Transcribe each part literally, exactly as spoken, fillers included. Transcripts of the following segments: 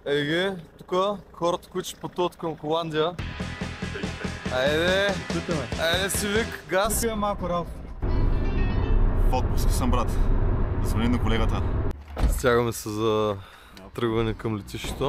Ей ги, тук хората, които ще пътуват към Холандия. Айде, айде си вик, газ. Тук е малко Ралф. В отпуск съм, брат. Звъни на колегата. Стягаме се за тръгване към летището.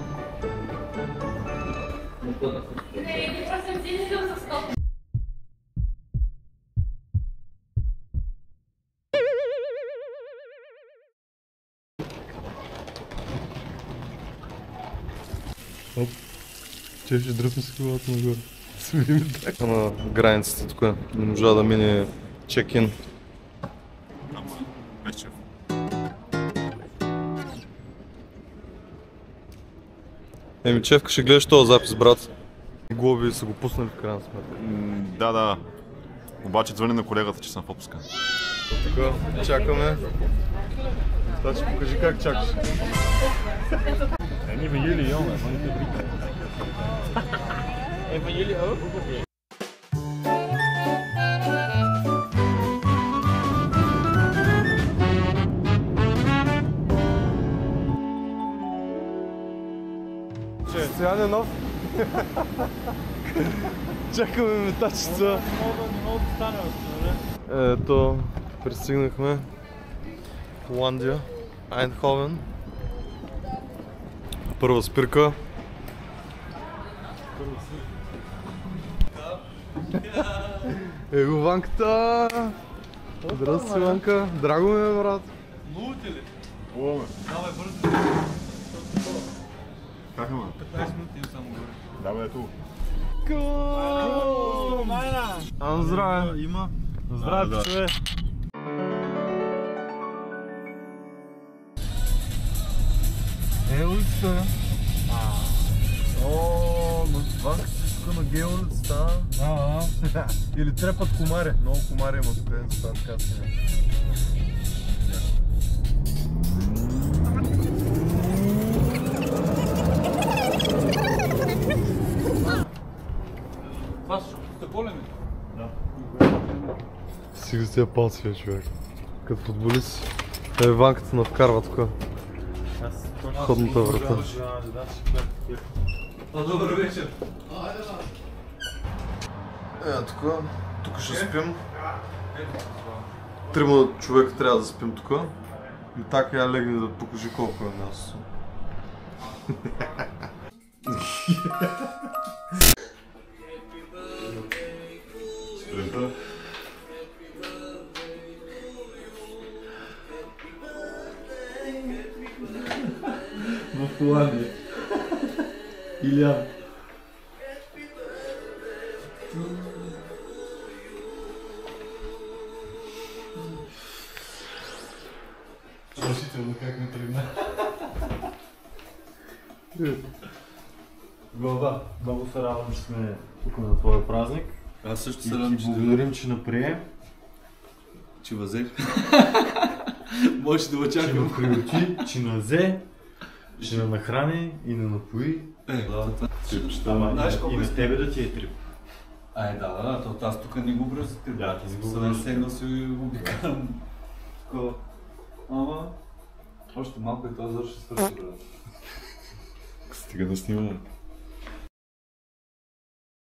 Оп, че ще дръпне с колата нагоре. Смирим так. На границата тук не можа да мине чек-ин. Ама, без чеф. Еми, Чевка, ще гледаш този запис, брат. Глоби са го пуснали в крайна сметка. Да, да. Обаче звъни на колегата, че съм в отпуска. Така, чакаме. Значи покажи как чакаш. En niet van jullie, jongen, van die fabriek. En van jullie ook? Стоян е нов. Чакаме метачица. Не мога да стане още, Ето, пристигнахме. Холандия, Айндховен. Първа спирка. Его Ванката! Здрасти, Ванка! Драго ми е, брат! Лути ли? О, ме. Давай бързо. Как ама? петнайсет минути и само горе. Да, бе, ето. О, майна! Ам, здраве! Има. Здраве, Здраве, човек. Е, улицата! О, Ванка си тук на гей улицата. Или трепат комари. Много комари има тук, е за така си. Това сте болен ли? Да. Стига с тия палци, човек. Като футболист. Е, Ванката навкарва тук. Входната врата. Добър вечер. Е, тук, тук ще спим. Трима човека трябва да спим тук. И така я легне да покажи колко е място. Сутринта. В Холандия. Илян. Решително как ми тръгна. Глава, много се радвам, че сме тук на твоя празник. Аз също се И радвам, ти че благодарим, че наприе, че възех. Може да го че чакам. ме приучи, че назе, че не нахрани и не напои. Е, да, да. Ама Знаеш и, колко и е- на тебе да ти е трип. Ай, да, да, да, то аз тук не го броя за теб. Да, ти не го Съм броиш. сегнал си обикалям. Такова. Ама, още малко и това завърши свърши, брат. Стига да снимаме.